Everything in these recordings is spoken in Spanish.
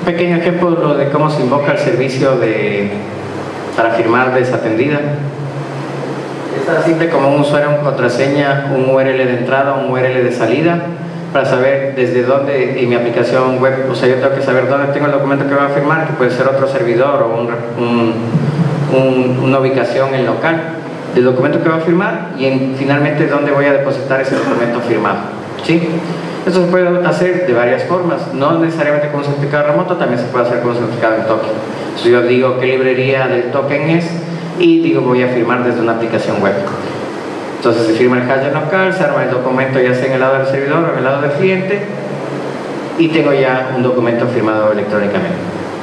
Un pequeño ejemplo de cómo se invoca el servicio para firmar desatendida. Es tan simple como un usuario, una contraseña, un URL de entrada, un URL de salida, para saber desde dónde en mi aplicación web, o sea, yo tengo que saber dónde tengo el documento que voy a firmar, que puede ser otro servidor o una ubicación en local del documento que voy a firmar y finalmente dónde voy a depositar ese documento firmado, ¿sí? Esto se puede hacer de varias formas, no necesariamente con un certificado remoto, también se puede hacer con un certificado en token. Entonces yo digo qué librería del token es y digo voy a firmar desde una aplicación web. Entonces se firma el hash en local, se arma el documento ya sea en el lado del servidor o en el lado del cliente y tengo ya un documento firmado electrónicamente.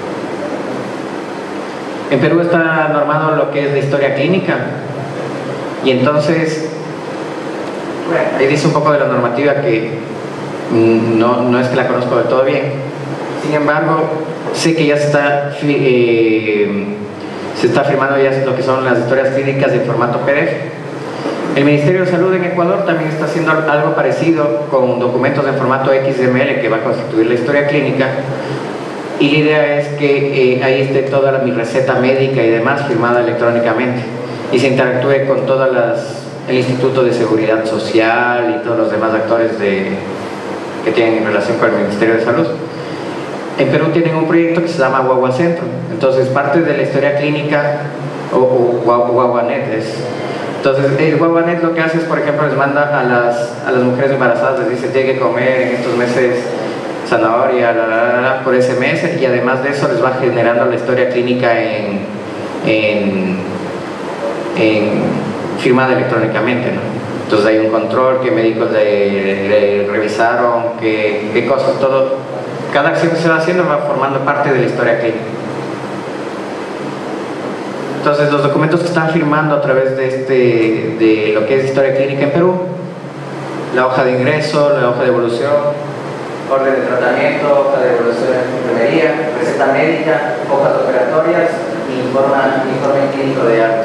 En Perú está normado lo que es la historia clínica y entonces, bueno, ahí dice un poco de la normativa que no es que la conozco de todo bien. Sin embargo, sé que ya se está firmando ya lo que son las historias clínicas en formato PDF. El Ministerio de Salud en Ecuador también está haciendo algo parecido con documentos en formato XML que va a constituir la historia clínica y la idea es que ahí esté toda mi receta médica y demás firmada electrónicamente y se interactúe con todas el Instituto de Seguridad Social y todos los demás actores que tienen relación con el Ministerio de Salud. En Perú tienen un proyecto que se llama Guagua Centro, entonces parte de la historia clínica o Guaguanet es. Entonces el Guaguanet lo que hace es, por ejemplo, les manda a las mujeres embarazadas, les dice tiene que comer en estos meses zanahoria por ese mes y además de eso les va generando la historia clínica firmada electrónicamente, ¿no? Entonces hay un control, qué médicos le revisaron, qué cosas, todo. Cada acción que se va haciendo va formando parte de la historia clínica. Entonces los documentos que están firmando a través de lo que es historia clínica en Perú, la hoja de ingreso, la hoja de evolución, orden de tratamiento, hoja de evolución de enfermería, receta médica, hojas operatorias y informe clínico de arte.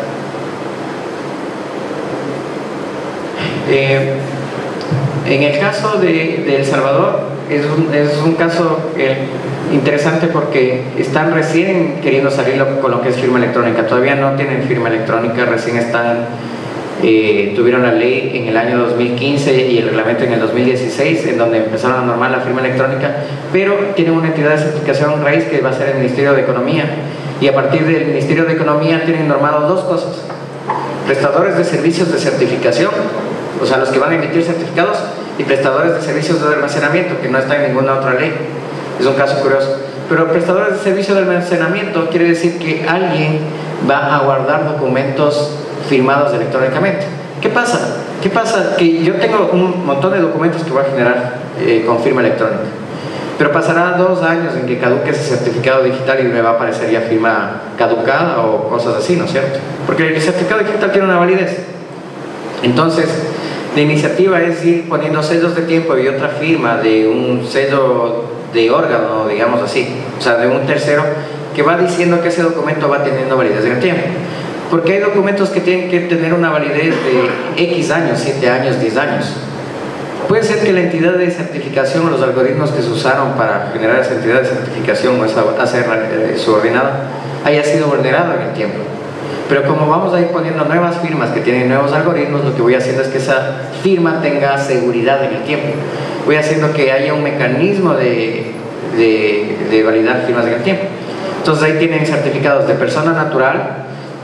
En el caso de El Salvador es un caso interesante porque están recién queriendo salir con lo que es firma electrónica, todavía no tienen firma electrónica, recién tuvieron la ley en el año 2015 y el reglamento en el 2016 en donde empezaron a normar la firma electrónica, pero tienen una entidad de certificación raíz que va a ser el Ministerio de Economía y a partir del Ministerio de Economía tienen normado dos cosas: prestadores de servicios de certificación, o sea, los que van a emitir certificados, y prestadores de servicios de almacenamiento, que no está en ninguna otra ley. Es un caso curioso. Pero prestadores de servicios de almacenamiento quiere decir que alguien va a guardar documentos firmados electrónicamente. ¿Qué pasa? ¿Qué pasa? Que yo tengo un montón de documentos que voy a generar con firma electrónica, pero pasará 2 años en que caduque ese certificado digital y me va a aparecer ya firma caducada o cosas así, ¿no es cierto? Porque el certificado digital tiene una validez. Entonces, la iniciativa es ir poniendo sellos de tiempo y otra firma de un sello de órgano, digamos así, o sea, de un tercero que va diciendo que ese documento va teniendo validez en el tiempo. Porque hay documentos que tienen que tener una validez de X años, 7 años, 10 años. Puede ser que la entidad de certificación o los algoritmos que se usaron para generar esa entidad de certificación o esa base subordinada haya sido vulnerado en el tiempo. Pero como vamos a ir poniendo nuevas firmas que tienen nuevos algoritmos, lo que voy haciendo es que esa firma tenga seguridad en el tiempo. Voy haciendo que haya un mecanismo de validar firmas en el tiempo. Entonces ahí tienen certificados de persona natural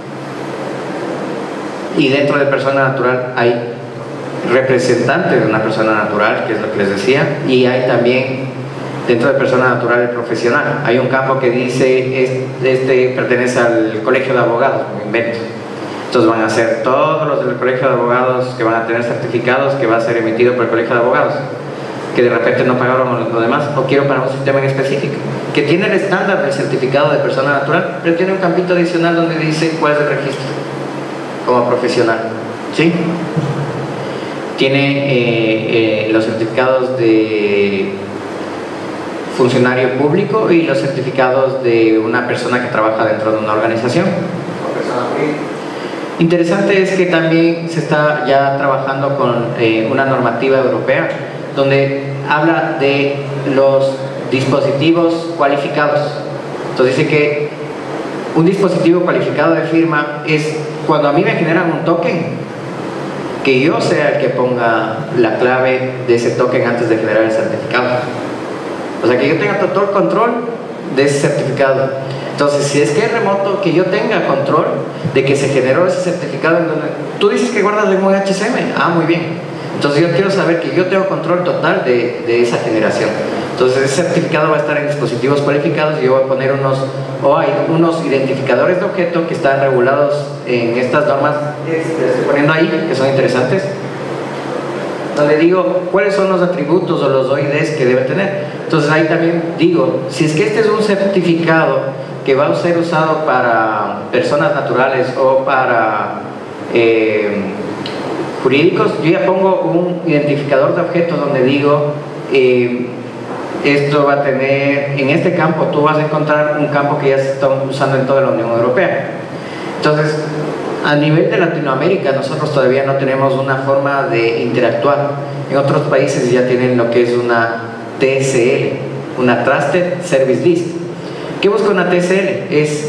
y dentro de persona natural hay representante de una persona natural, que es lo que les decía, y hay también dentro de persona natural el profesional. Hay un campo que dice pertenece al colegio de abogados, me invento. Entonces van a ser todos los del colegio de abogados que van a tener certificados que va a ser emitido por el colegio de abogados, que de repente no pagaron lo demás, o quiero para un sistema en específico que tiene el estándar del certificado de persona natural, pero tiene un campito adicional donde dice cuál es el registro como profesional, ¿sí? Tiene los certificados de funcionario público y los certificados de una persona que trabaja dentro de una organización o persona jurídica. Interesante es que también se está ya trabajando con una normativa europea donde habla de los dispositivos cualificados. Entonces dice que un dispositivo cualificado de firma es cuando a mí me generan un token, que yo sea el que ponga la clave de ese token antes de generar el certificado. O sea, que yo tenga todo el control de ese certificado. Entonces, si es que es remoto, que yo tenga control de que se generó ese certificado en donde tú dices que guardas en un HCM. Ah, muy bien. Entonces yo quiero saber que yo tengo control total de esa generación. Entonces ese certificado va a estar en dispositivos cualificados y yo voy a poner hay unos identificadores de objeto que están regulados en estas normas que estoy poniendo ahí, que son interesantes, donde digo cuáles son los atributos o los OIDs que debe tener. Entonces ahí también digo, si es que este es un certificado que va a ser usado para personas naturales o para jurídicos, yo ya pongo un identificador de objetos donde digo esto va a tener, en este campo tú vas a encontrar un campo que ya se está usando en toda la Unión Europea. Entonces, a nivel de Latinoamérica nosotros todavía no tenemos una forma de interactuar. En otros países ya tienen lo que es una TSL, una Trusted Service List. ¿Qué busca una TSL?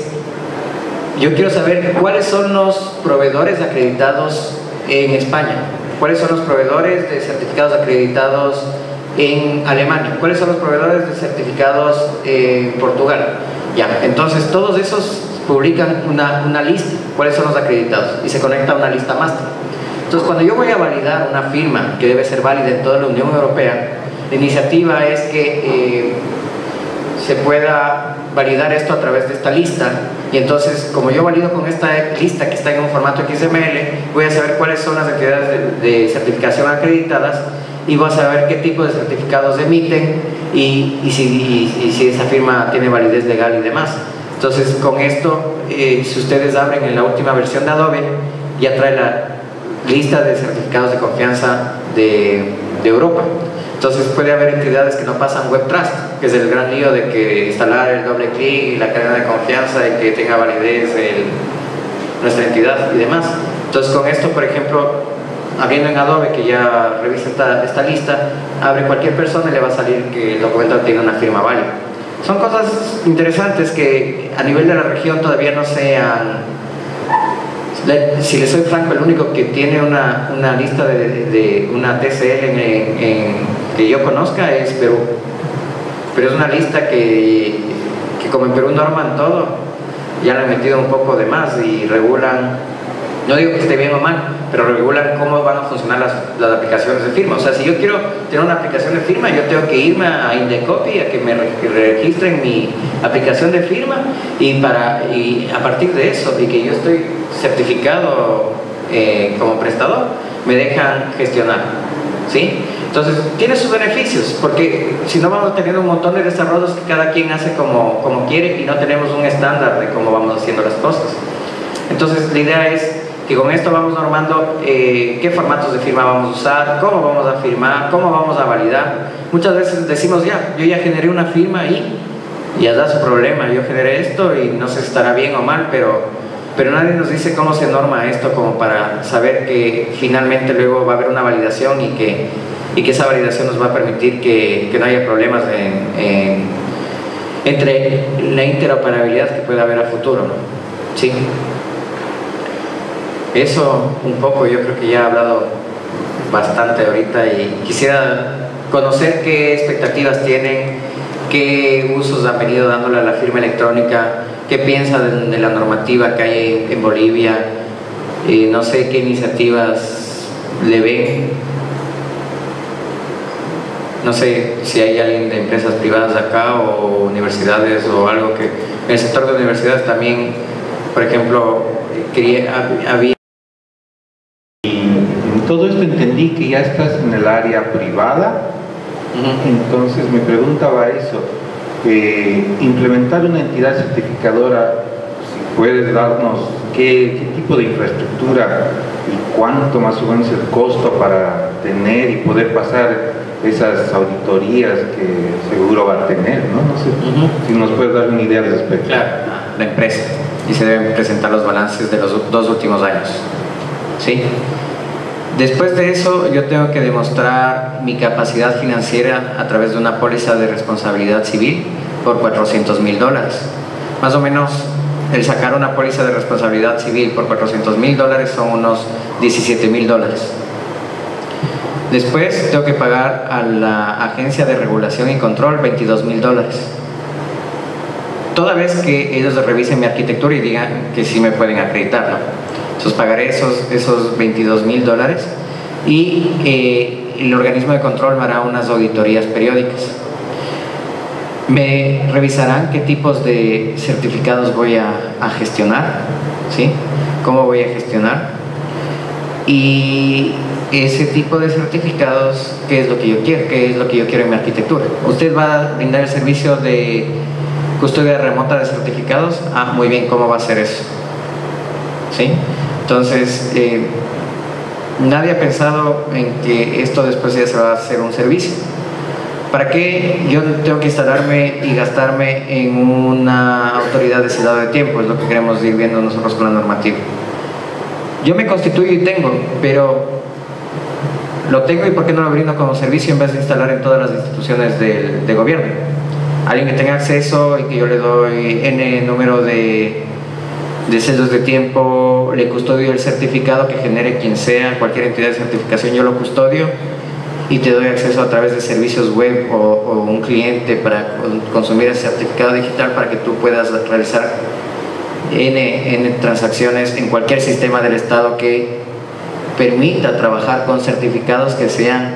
Yo quiero saber cuáles son los proveedores acreditados en España, cuáles son los proveedores de certificados acreditados en Alemania, cuáles son los proveedores de certificados en Portugal. Ya, entonces todos esos publican una lista, cuáles son los acreditados, y se conecta a una lista máster. Entonces cuando yo voy a validar una firma que debe ser válida en toda la Unión Europea, la iniciativa es que se pueda validar esto a través de esta lista, y entonces como yo valido con esta lista que está en un formato XML, voy a saber cuáles son las entidades de certificación acreditadas y voy a saber qué tipo de certificados emiten y si esa firma tiene validez legal y demás. Entonces con esto, si ustedes abren en la última versión de Adobe, ya trae la lista de certificados de confianza de Europa. Entonces puede haber entidades que no pasan Web Trust, que es el gran lío de que instalar el doble clic y la cadena de confianza y que tenga validez nuestra entidad y demás. Entonces con esto, por ejemplo, abriendo en Adobe, que ya revisa esta lista, abre cualquier persona y le va a salir que el documento tiene una firma válida. Son cosas interesantes que a nivel de la región todavía no se han... Si les soy franco, el único que tiene una lista de una TCL que yo conozca es Perú. Pero es una lista que como en Perú norman todo, ya le han metido un poco de más y regulan, no digo que esté bien o mal, pero regulan cómo van a funcionar las aplicaciones de firma. O sea, si yo quiero tener una aplicación de firma, yo tengo que irme a Indecopy a que me registren mi aplicación de firma y a partir de eso, y que yo estoy certificado como prestador, me dejan gestionar, ¿sí? Entonces, tiene sus beneficios, porque si no vamos teniendo un montón de desarrollos que cada quien hace como quiere y no tenemos un estándar de cómo vamos haciendo las cosas. Entonces, la idea es que con esto vamos normando qué formatos de firma vamos a usar, cómo vamos a firmar, cómo vamos a validar. Muchas veces decimos, yo ya generé una firma y ya da su problema, yo generé esto y no sé si estará bien o mal, pero nadie nos dice cómo se norma esto como para saber que finalmente luego va a haber una validación y que esa validación nos va a permitir que no haya problemas entre la interoperabilidad que pueda haber a futuro, ¿no? ¿Sí? Eso un poco, yo creo que ya he hablado bastante ahorita y quisiera conocer qué expectativas tienen, qué usos han venido dándole a la firma electrónica, qué piensan de la normativa que hay en Bolivia, no sé qué iniciativas le ven, no sé si hay alguien de empresas privadas acá o universidades o algo que en el sector de universidades también, por ejemplo, había... Todo esto entendí que ya estás en el área privada, entonces me preguntaba eso, implementar una entidad certificadora, si puedes darnos qué tipo de infraestructura y cuánto más o menos el costo para tener y poder pasar esas auditorías que seguro va a tener, ¿no? No sé si nos puedes dar una idea al respecto. Claro, la empresa, y se deben presentar los balances de los 2 últimos años, ¿sí? Después de eso, yo tengo que demostrar mi capacidad financiera a través de una póliza de responsabilidad civil por $400,000. Más o menos, el sacar una póliza de responsabilidad civil por $400,000 son unos $17,000. Después tengo que pagar a la Agencia de Regulación y Control $22,000. Toda vez que ellos revisen mi arquitectura y digan que sí me pueden acreditar, ¿no? Entonces pagaré esos $22,000 y el organismo de control me hará unas auditorías periódicas. Me revisarán qué tipos de certificados voy a gestionar, ¿sí? Cómo voy a gestionar. Y ese tipo de certificados, ¿qué es lo que yo quiero? ¿Qué es lo que yo quiero en mi arquitectura? ¿Usted va a brindar el servicio de custodia remota de certificados? Ah, muy bien, ¿cómo va a hacer eso? ¿Sí? Entonces, nadie ha pensado en que esto después ya se va a hacer un servicio. ¿Para qué yo tengo que instalarme y gastarme en una autoridad de cedado de tiempo? Es lo que queremos ir viendo nosotros con la normativa. Yo me constituyo y tengo, pero lo tengo y ¿por qué no lo brindo como servicio en vez de instalar en todas las instituciones de gobierno? Alguien que tenga acceso y que yo le doy N número de sellos de tiempo, le custodio el certificado que genere quien sea, cualquier entidad de certificación, yo lo custodio y te doy acceso a través de servicios web o un cliente para consumir el certificado digital para que tú puedas realizar N transacciones en cualquier sistema del Estado que permita trabajar con certificados que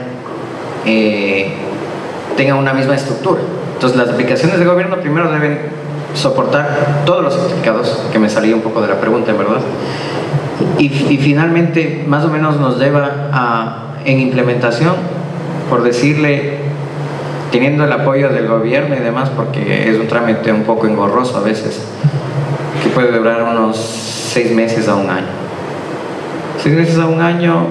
tengan una misma estructura. Entonces las aplicaciones de gobierno primero deben soportar todos los certificados, que me salía un poco de la pregunta, en verdad, y finalmente más o menos nos lleva en implementación, por decirle, teniendo el apoyo del gobierno y demás, porque es un trámite un poco engorroso a veces, que puede durar unos 6 meses a un año. 6 meses a un año,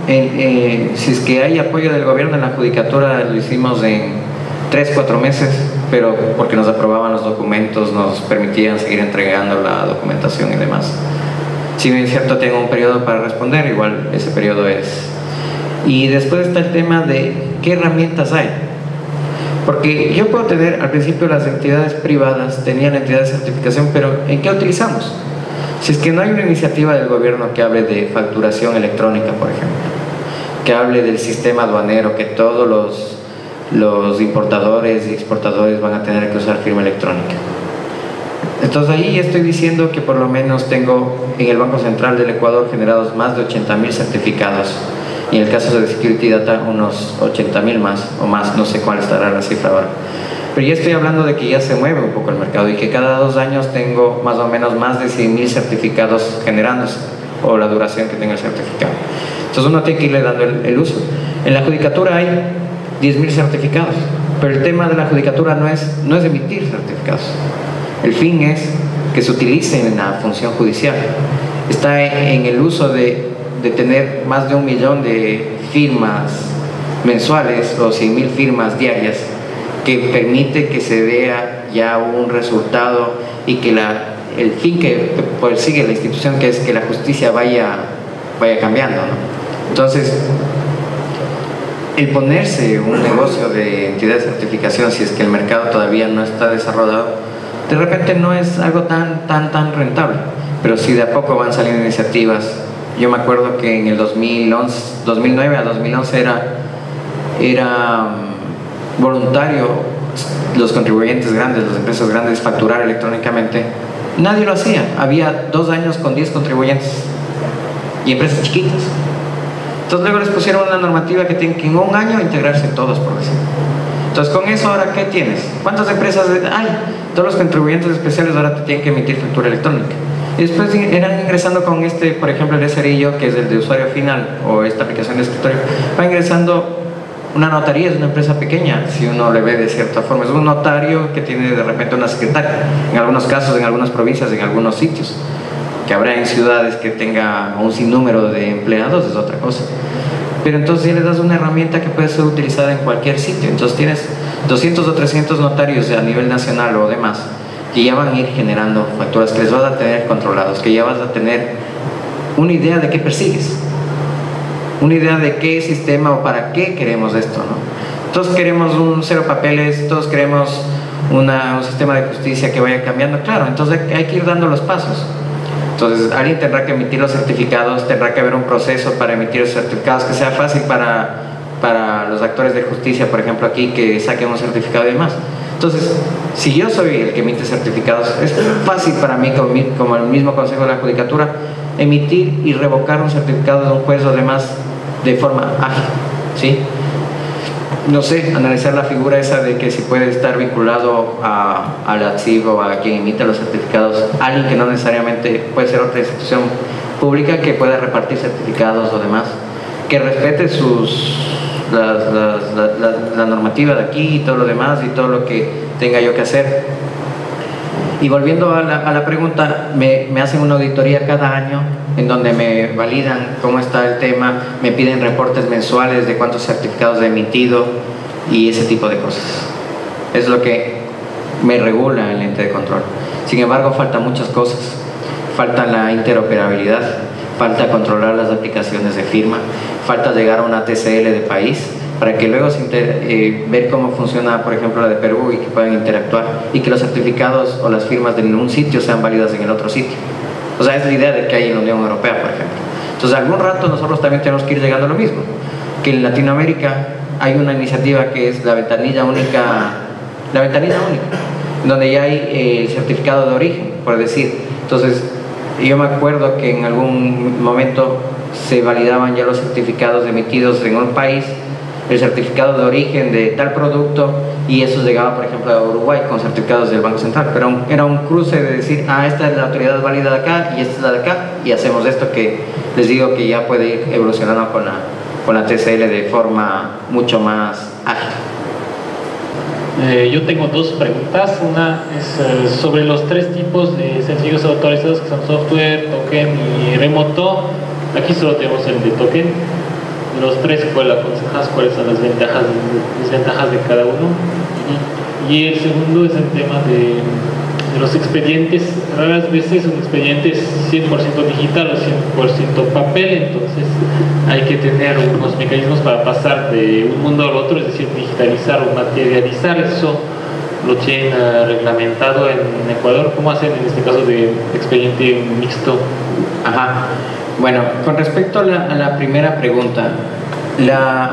si es que hay apoyo del gobierno en la judicatura, lo hicimos en 3-4 meses, pero porque nos aprobaban los documentos, nos permitían seguir entregando la documentación y demás. Si bien es cierto, tengo un periodo para responder, igual ese periodo es. Y después está el tema de qué herramientas hay. Porque yo puedo tener, al principio las entidades privadas tenían entidad de certificación, pero ¿en qué utilizamos? Si es que no hay una iniciativa del gobierno que hable de facturación electrónica, por ejemplo, que hable del sistema aduanero, que todos los importadores y exportadores van a tener que usar firma electrónica. Entonces ahí estoy diciendo que por lo menos tengo en el Banco Central del Ecuador generados más de 80,000 certificados, y en el caso de Security Data unos 80,000 más o más, no sé cuál estará la cifra ahora. Pero ya estoy hablando de que ya se mueve un poco el mercado y que cada 2 años tengo más o menos más de 100,000 certificados generándose, o la duración que tenga el certificado. Entonces uno tiene que irle dando el uso. En la judicatura hay 10,000 certificados, pero el tema de la judicatura no es emitir certificados. El fin es que se utilicen en la función judicial. Está en el uso de tener más de 1 millón de firmas mensuales o 100,000 firmas diarias, que permite que se vea ya un resultado y que el fin que persigue la institución, que es que la justicia vaya cambiando, ¿no? Entonces, el ponerse un negocio de entidad de certificación, si es que el mercado todavía no está desarrollado, de repente no es algo tan rentable, pero si de a poco van saliendo iniciativas. Yo me acuerdo que en el 2009 a 2011 era voluntario los contribuyentes grandes, las empresas grandes, facturar electrónicamente. Nadie lo hacía. Había 2 años con 10 contribuyentes y empresas chiquitas. Entonces luego les pusieron una normativa que tienen que en 1 año integrarse todos, por decir. Entonces con eso ahora ¿qué tienes? ¿Cuántas empresas hay? Todos los contribuyentes especiales ahora te tienen que emitir factura electrónica. Y después eran ingresando con por ejemplo el SRIO, que es el de usuario final, o esta aplicación de escritorio, va ingresando una notaría, es una empresa pequeña, si uno le ve de cierta forma, es un notario que tiene de repente una secretaria, en algunos casos, en algunas provincias, en algunos sitios, que habrá en ciudades que tenga un sinnúmero de empleados, es otra cosa. Pero entonces ya le das una herramienta que puede ser utilizada en cualquier sitio. Entonces tienes 200 o 300 notarios a nivel nacional o demás, que ya van a ir generando facturas, que les vas a tener controlados, que ya vas a tener una idea de qué persigues. una idea de qué sistema o para qué queremos esto, ¿no? Todos queremos un cero papeles, todos queremos un sistema de justicia que vaya cambiando, claro, entonces hay que ir dando los pasos. Entonces alguien tendrá que emitir los certificados, tendrá que haber un proceso para emitir los certificados que sea fácil para los actores de justicia, por ejemplo aquí, que saquen un certificado y demás. Entonces, si yo soy el que emite certificados, es fácil para mí, como el mismo Consejo de la Judicatura, emitir y revocar un certificado de un juez o demás de forma ágil, ¿sí? No sé, analizar la figura esa de que si puede estar vinculado al archivo, a quien emita los certificados, alguien que no necesariamente puede ser otra institución pública que pueda repartir certificados o demás, que respete la normativa de aquí y todo lo demás y todo lo que tenga yo que hacer. Y volviendo a la pregunta, me hacen una auditoría cada año en donde me validan cómo está el tema, me piden reportes mensuales de cuántos certificados he emitido y ese tipo de cosas. Es lo que me regula el ente de control. Sin embargo, faltan muchas cosas. Falta la interoperabilidad, falta controlar las aplicaciones de firma, falta llegar a una TCL de país para que luego ver cómo funciona, por ejemplo, la de Perú y que puedan interactuar y que los certificados o las firmas de un sitio sean válidas en el otro sitio. O sea, es la idea de que hay en la Unión Europea, por ejemplo. Entonces, algún rato nosotros también tenemos que ir llegando a lo mismo, que en Latinoamérica hay una iniciativa que es la ventanilla única, donde ya hay el certificado de origen, por decir. Entonces, yo me acuerdo que en algún momento se validaban ya los certificados emitidos en un país, el certificado de origen de tal producto, y eso llegaba, por ejemplo, a Uruguay con certificados del Banco Central, pero era un cruce de decir, esta es la autoridad válida de acá y esta es la de acá, y hacemos esto que les digo que ya puede ir evolucionando con la TCL de forma mucho más ágil. Yo tengo dos preguntas. Una es sobre los tres tipos de certificados autorizados, que son software, token y remoto. Aquí solo tenemos el de token. Los tres, ¿cuál aconsejas? ¿Cuáles son las ventajas y desventajas de cada uno? Y el segundo es el tema de los expedientes. Raras veces un expediente es 100% digital o 100% papel, entonces hay que tener unos mecanismos para pasar de un mundo al otro, es decir, digitalizar o materializar. Eso lo tienen reglamentado en Ecuador. ¿Cómo hacen en este caso de expediente mixto? Ajá. Bueno, con respecto a la primera pregunta, la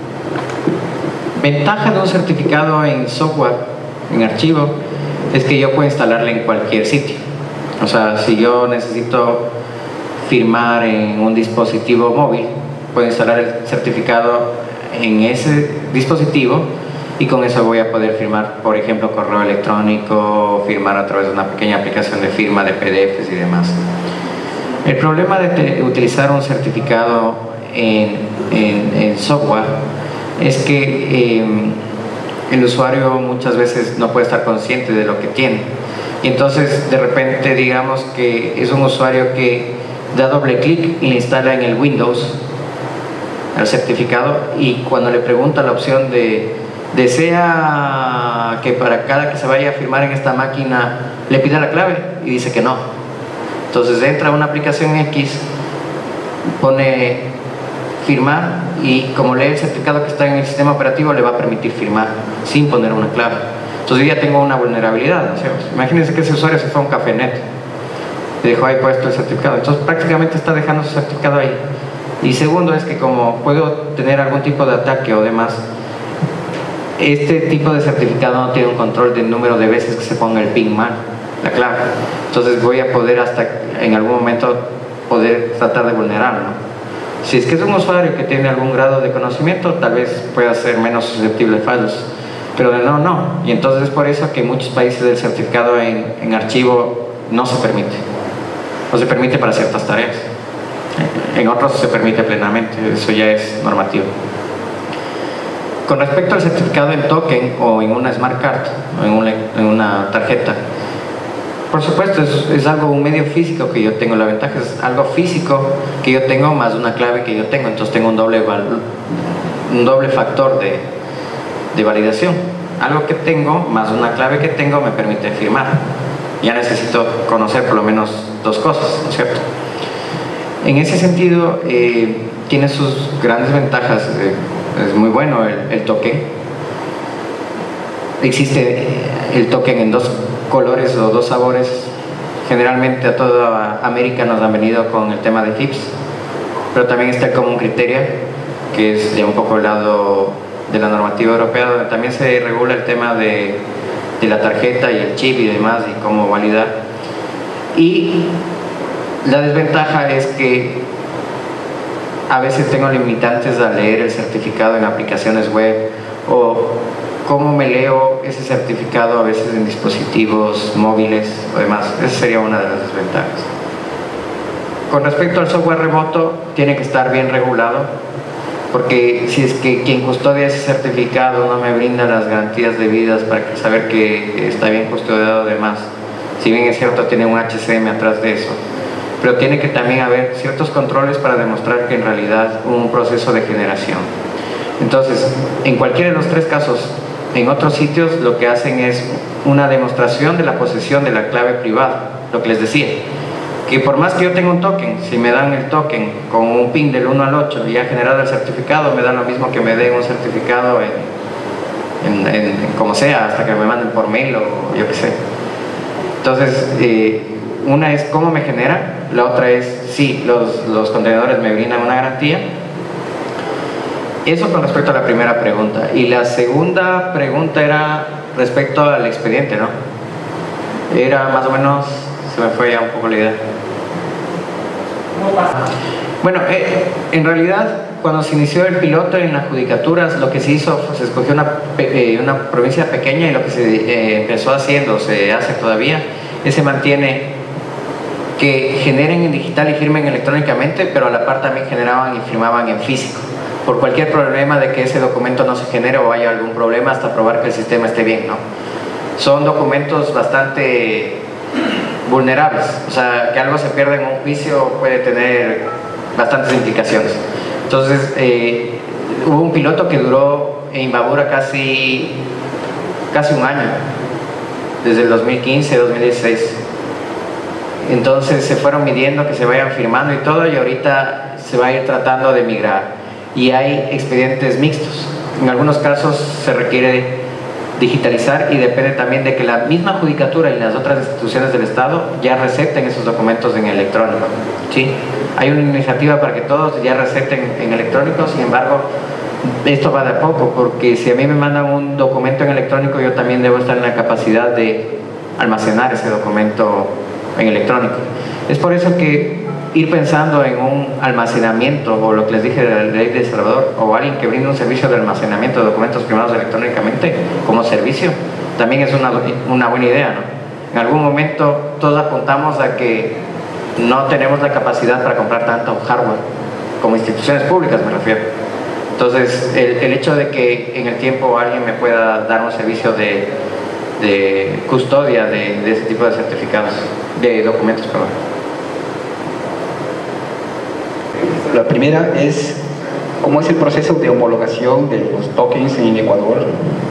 ventaja de un certificado en software, en archivo, es que yo puedo instalarlo en cualquier sitio. O sea, si yo necesito firmar en un dispositivo móvil, puedo instalar el certificado en ese dispositivo y con eso voy a poder firmar, por ejemplo, correo electrónico, firmar a través de una pequeña aplicación de firma de PDFs y demás. El problema de utilizar un certificado en software es que el usuario muchas veces no puede estar consciente de lo que tiene, y entonces de repente digamos que es un usuario que da doble clic y le instala en el Windows el certificado, y cuando le pregunta la opción de desea que para cada que se vaya a firmar en esta máquina le pida la clave, y dice que no. Entonces entra a una aplicación X, pone firmar, y como lee el certificado que está en el sistema operativo, le va a permitir firmar sin poner una clave. Entonces ya tengo una vulnerabilidad, ¿no? Imagínense que ese usuario se fue a un Cafenet y dejó ahí puesto el certificado, entonces prácticamente está dejando su certificado ahí. Y segundo es que como puedo tener algún tipo de ataque o demás, este tipo de certificado no tiene un control del número de veces que se ponga el PIN mal, la clave. Entonces voy a poder hasta en algún momento poder tratar de vulnerarlo, ¿no? Si es que es un usuario que tiene algún grado de conocimiento, tal vez pueda ser menos susceptible a fallos, pero de no. Y entonces es por eso que en muchos países el certificado en archivo no se permite, o se permite para ciertas tareas. En otros se permite plenamente, eso ya es normativo. Con respecto al certificado en token o en una smart card o en una tarjeta, por supuesto es algo, un medio físico que yo tengo. La ventaja es algo físico que yo tengo más una clave que yo tengo, entonces tengo un doble factor de validación. Algo que tengo más una clave que tengo me permite firmar. Ya necesito conocer por lo menos dos cosas, ¿no es cierto? En ese sentido, tiene sus grandes ventajas. Es muy bueno el token. Existe el token en 2 colores o 2 sabores. Generalmente a toda América nos han venido con el tema de FIPS, pero también está el Common Criteria, que es ya un poco el lado de la normativa europea, donde también se regula el tema de la tarjeta y el chip y demás, y cómo validar. Y la desventaja es que a veces tengo limitantes a leer el certificado en aplicaciones web, o cómo me leo ese certificado a veces en dispositivos móviles o demás. Esa sería una de las desventajas. Con respecto al software remoto, tiene que estar bien regulado, porque si es que quien custodia ese certificado no me brinda las garantías debidas para saber que está bien custodiado, demás, si bien es cierto tiene un HCM atrás de eso, pero tiene que también haber ciertos controles para demostrar que en realidad hubo un proceso de generación. Entonces, en cualquiera de los 3 casos, en otros sitios lo que hacen es una demostración de la posesión de la clave privada, lo que les decía, que por más que yo tenga un token, si me dan el token con un PIN del 1 al 8 y ha generado el certificado, me dan lo mismo que me den un certificado como sea, hasta que me manden por mail o yo qué sé. Entonces, una es cómo me genera, la otra es si los contenedores me brindan una garantía. Eso con respecto a la primera pregunta. Y la segunda pregunta era respecto al expediente, ¿no? Era más o menos, se me fue ya un poco la idea. Bueno, en realidad cuando se inició el piloto en las judicaturas, lo que se hizo, se escogió una provincia pequeña, y lo que se empezó haciendo, se hace todavía, se mantiene que generen en digital y firmen electrónicamente, pero a la par también generaban y firmaban en físico, por cualquier problema de que ese documento no se genere o haya algún problema, hasta probar que el sistema esté bien, ¿no? Son documentos bastante vulnerables, o sea, que algo se pierda en un juicio puede tener bastantes implicaciones. Entonces, hubo un piloto que duró en Imbabura casi un año, desde el 2015, 2016. Entonces se fueron midiendo que se vayan firmando y todo, y ahorita se va a ir tratando de migrar. Y hay expedientes mixtos. En algunos casos se requiere digitalizar, y depende también de que la misma judicatura y las otras instituciones del Estado ya recepten esos documentos en electrónico, ¿sí? Hay una iniciativa para que todos ya recepten en electrónico. Sin embargo, esto va de a poco, porque si a mí me mandan un documento en electrónico, yo también debo estar en la capacidad de almacenar ese documento en electrónico. Es por eso que ir pensando en un almacenamiento, o lo que les dije de la ley de El Salvador, o alguien que brinde un servicio de almacenamiento de documentos firmados electrónicamente como servicio, también es una buena idea, ¿no? En algún momento todos apuntamos a que no tenemos la capacidad para comprar tanto hardware, como instituciones públicas me refiero. Entonces, el hecho de que en el tiempo alguien me pueda dar un servicio de custodia de ese tipo de certificados, de documentos, perdón. La primera es cómo es el proceso de homologación de los tokens en Ecuador.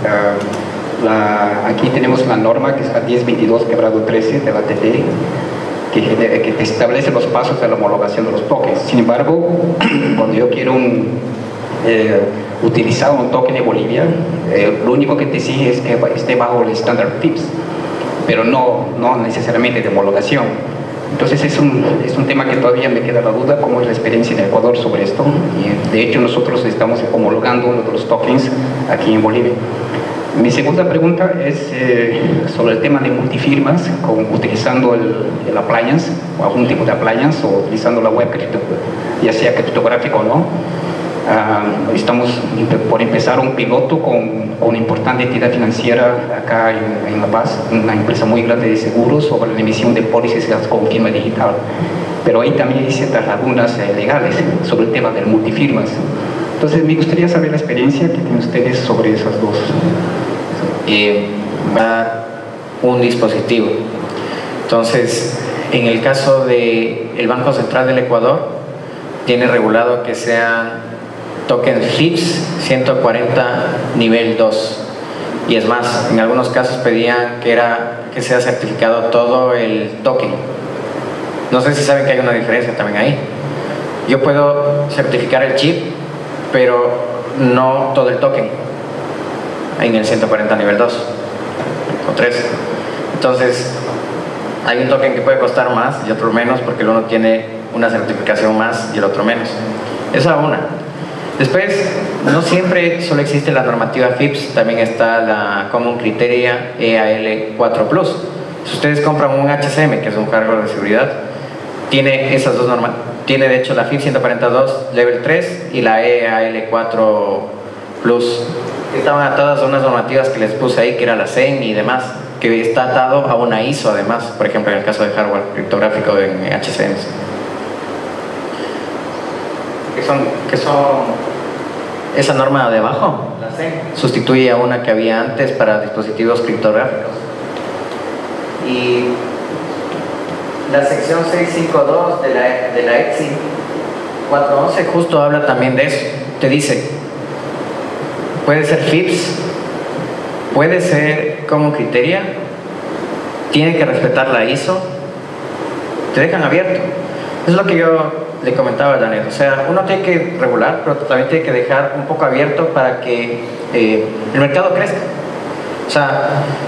Aquí tenemos la norma que es la 1022/13 de la ATT, que establece los pasos de la homologación de los tokens. Sin embargo, cuando yo quiero utilizar un token de Bolivia, lo único que te exige es que esté bajo el estándar FIPS, pero no necesariamente de homologación. Entonces es un tema que todavía me queda la duda, cómo es la experiencia en Ecuador sobre esto. Y de hecho nosotros estamos homologando uno de los tokens aquí en Bolivia. Mi segunda pregunta es sobre el tema de multifirmas, utilizando el appliance, o algún tipo de appliance, o utilizando la web, ya sea criptográfico o no. Estamos por empezar un piloto con una importante entidad financiera acá en La Paz, una empresa muy grande de seguros, sobre la emisión de pólizas con firma digital. Pero ahí también hay ciertas lagunas legales sobre el tema de multifirmas. Entonces me gustaría saber la experiencia que tienen ustedes sobre esas dos. Va un dispositivo. Entonces, en el caso del Banco Central del Ecuador, tiene regulado que sean tokens FIPS 140 nivel 2, y es más, en algunos casos pedían que sea certificado todo el token. No sé si saben que hay una diferencia también ahí. Yo puedo certificar el chip, pero no todo el token en el 140 nivel 2 o 3. Entonces, hay un token que puede costar más y otro menos porque el uno tiene una certificación más y el otro menos. Esa una. Después, no siempre solo existe la normativa FIPS, también está la Common Criteria EAL4 Plus. Si ustedes compran un HCM, que es un hardware de seguridad, tiene esas dos normas. Tiene de hecho la FIPS 142 Level 3 y la EAL4 Plus. Estaban atadas a unas normativas que les puse ahí, que era la CEN y demás, que está atado a una ISO además, por ejemplo en el caso de hardware criptográfico en HCMs. ¿Qué son? Esa norma de abajo, la CEN, sustituye a una que había antes para dispositivos criptográficos. Y la sección 652 de la EXI 411 justo habla también de eso. Te dice, puede ser FIPS, puede ser Common Criteria, tiene que respetar la ISO, te dejan abierto. Es lo que yo le comentaba a Daniel, o sea, uno tiene que regular, pero también tiene que dejar un poco abierto para que el mercado crezca. O sea,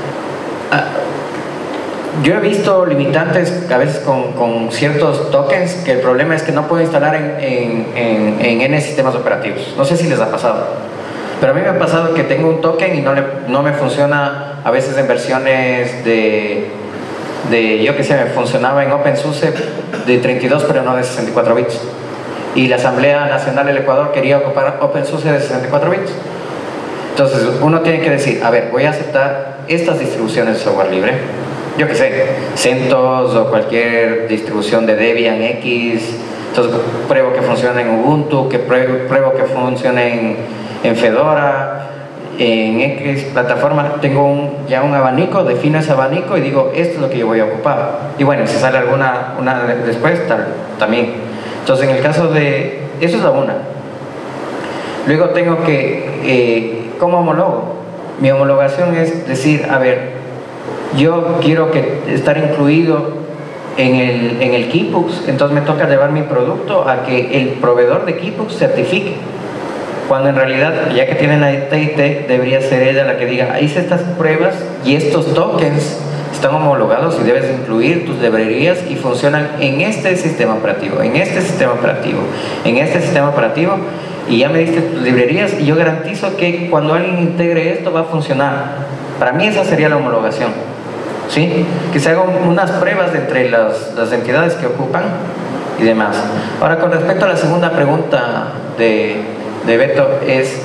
yo he visto limitantes a veces con ciertos tokens, que el problema es que no puedo instalar en N sistemas operativos. No sé si les ha pasado, pero a mí me ha pasado que tengo un token y no me funciona a veces en versiones yo que sé, me funcionaba en OpenSUSE de 32 pero no de 64 bits. Y la Asamblea Nacional del Ecuador quería ocupar OpenSUSE de 64 bits. Entonces uno tiene que decir, a ver, voy a aceptar estas distribuciones de software libre. Yo que sé, CentOS o cualquier distribución de Debian X. Entonces pruebo que funcione en Ubuntu, que pruebo que funcione en Fedora, en X plataforma. Tengo ya un abanico, defino ese abanico y digo, esto es lo que yo voy a ocupar. Y bueno, si sale alguna después, también. Entonces en el caso de, eso es la una. Luego tengo que, ¿cómo homologo? Mi homologación es decir, a ver, yo quiero estar incluido en el Keybooks, entonces me toca llevar mi producto a que el proveedor de Keybooks certifique. Cuando en realidad, ya que tienen la TIT, debería ser ella la que diga, hice estas pruebas y estos tokens están homologados y debes incluir tus librerías y funcionan en este sistema operativo, en este sistema operativo, en este sistema operativo, y ya me diste tus librerías y yo garantizo que cuando alguien integre esto va a funcionar. Para mí esa sería la homologación, ¿sí? Que se hagan unas pruebas entre las entidades que ocupan y demás. Ahora, con respecto a la segunda pregunta de Beto,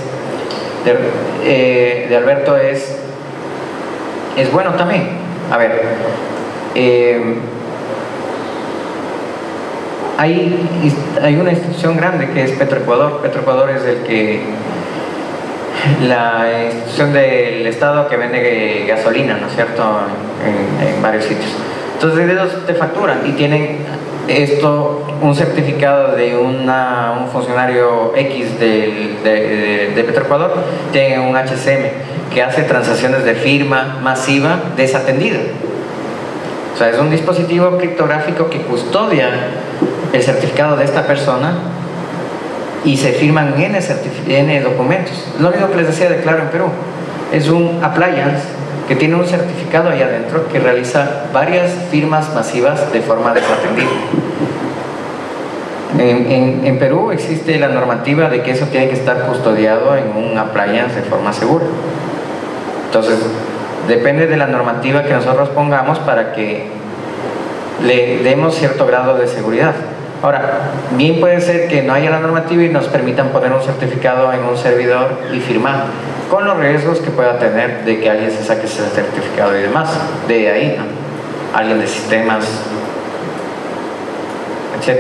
de Alberto, es bueno también. A ver, hay una institución grande que es Petroecuador. Petroecuador es la institución del Estado que vende gasolina, ¿no es cierto?, en varios sitios. Entonces ellos te facturan y tienen un certificado de un funcionario X de Petroecuador. Tiene un HCM que hace transacciones de firma masiva desatendida. O sea, es un dispositivo criptográfico que custodia el certificado de esta persona y se firman N documentos. Lo mismo que les decía de Claro en Perú. Es un appliance que tiene un certificado ahí adentro que realiza varias firmas masivas de forma desatendida. En Perú existe la normativa de que eso tiene que estar custodiado en un appliance de forma segura. Entonces, depende de la normativa que nosotros pongamos para que le demos cierto grado de seguridad. Ahora, bien puede ser que no haya la normativa y nos permitan poner un certificado en un servidor y firmar, con los riesgos que pueda tener de que alguien se saque ese certificado y demás, de ahí, ¿no? Alguien de sistemas, etc.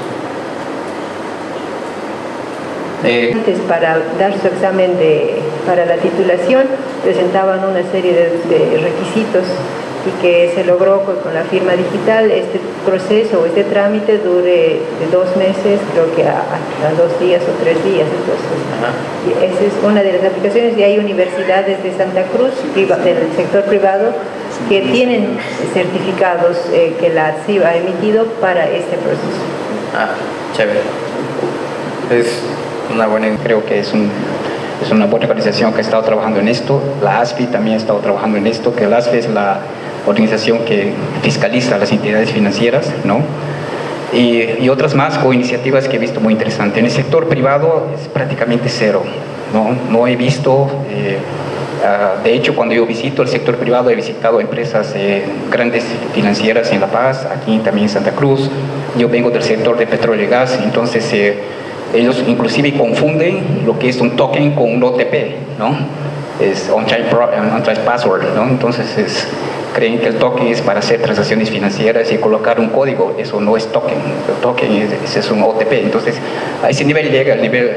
Antes, para dar su examen para la titulación, presentaban una serie de requisitos y que se logró con la firma digital. Este proceso o este trámite dure de 2 meses, creo que a 2 días o 3 días. Entonces, esa es una de las aplicaciones, y hay universidades de Santa Cruz, del sector privado, que tienen certificados que la CIB ha emitido para este proceso. Chévere. Es una buena... Creo que es una buena organización que ha estado trabajando en esto. La ASFI también ha estado trabajando en esto, que la ASFI es la organización que fiscaliza las entidades financieras, ¿no? Y otras más o iniciativas que he visto muy interesantes. En el sector privado es prácticamente cero, ¿no? No he visto... de hecho, cuando yo visito el sector privado, he visitado empresas grandes financieras en La Paz, aquí también en Santa Cruz. Yo vengo del sector de petróleo y gas, entonces ellos inclusive confunden lo que es un token con un OTP, ¿no? Es on-time password, ¿no? Entonces creen que el token es para hacer transacciones financieras y colocar un código. Eso no es token, el token es un OTP. Entonces a ese nivel llega el nivel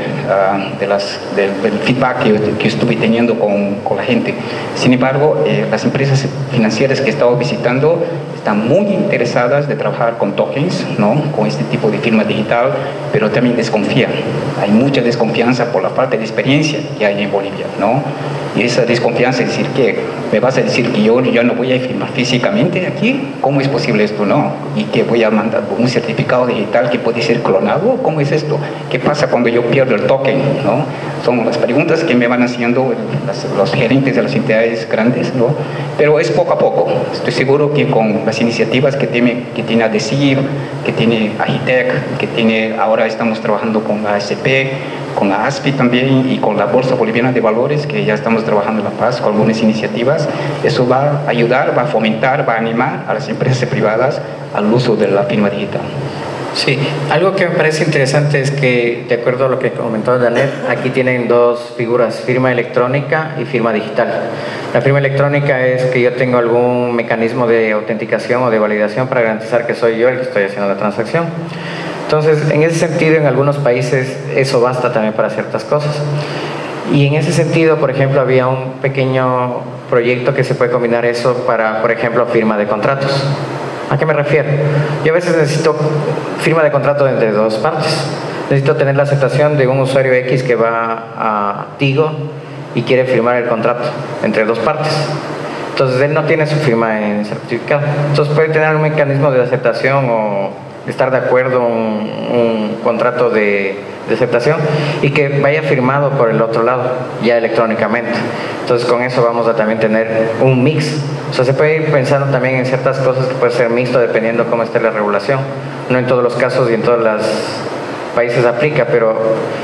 del feedback que estuve teniendo con la gente. Sin embargo, las empresas financieras que he estado visitando están muy interesadas de trabajar con tokens, ¿no? Con este tipo de firma digital, pero también desconfían. Hay mucha desconfianza por la falta de experiencia que hay en Bolivia, ¿no? Y esa desconfianza es decir que me vas a decir que yo no voy a firmar físicamente aquí, ¿cómo es posible esto? No, y que voy a mandar un certificado digital que puede ser clonado, ¿cómo es esto? ¿Qué pasa cuando yo pierdo el token? ¿No? Son las preguntas que me van haciendo los gerentes de las entidades grandes, ¿no? Pero es poco a poco. Estoy seguro que con las iniciativas que tiene ADESIV, que tiene Agitec, que tiene, ahora estamos trabajando con la ASP, con la ASFI también y con la Bolsa Boliviana de Valores, que ya estamos trabajando en La Paz con algunas iniciativas. Eso va a ayudar, va a fomentar, va a animar a las empresas privadas al uso de la firma digital. Sí, algo que me parece interesante es que, de acuerdo a lo que comentó Janet, aquí tienen dos figuras, firma electrónica y firma digital. La firma electrónica es que yo tengo algún mecanismo de autenticación o de validación para garantizar que soy yo el que estoy haciendo la transacción. Entonces, en ese sentido, en algunos países eso basta también para ciertas cosas. Y en ese sentido, por ejemplo, había un pequeño proyecto que se puede combinar eso para, por ejemplo, firma de contratos. ¿A qué me refiero? Yo a veces necesito firma de contrato entre dos partes. Necesito tener la aceptación de un usuario X que va a Tigo y quiere firmar el contrato entre dos partes. Entonces, él no tiene su firma en certificado. Entonces, puede tener un mecanismo de aceptación o estar de acuerdo un contrato de aceptación y que vaya firmado por el otro lado, ya electrónicamente. Entonces con eso vamos a también tener un mix. O sea, se puede ir pensando también en ciertas cosas que puede ser mixto dependiendo cómo esté la regulación. No en todos los casos y en todos los países aplica, pero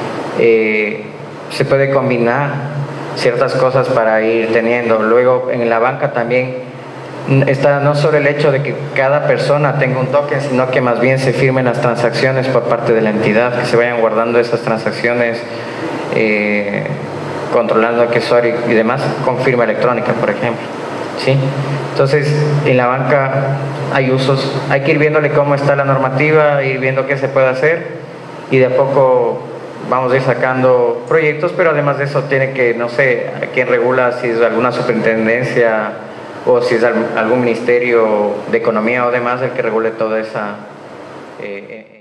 se puede combinar ciertas cosas para ir teniendo. Luego en la banca también está no solo el hecho de que cada persona tenga un token, sino que más bien se firmen las transacciones por parte de la entidad, que se vayan guardando esas transacciones, controlando a qué usuario y demás, con firma electrónica, por ejemplo. ¿Sí? Entonces, en la banca hay usos, hay que ir viéndole cómo está la normativa, ir viendo qué se puede hacer y de a poco vamos a ir sacando proyectos, pero además de eso tiene que, no sé, quién regula, si es alguna superintendencia o si es algún ministerio de economía o demás el que regule toda esa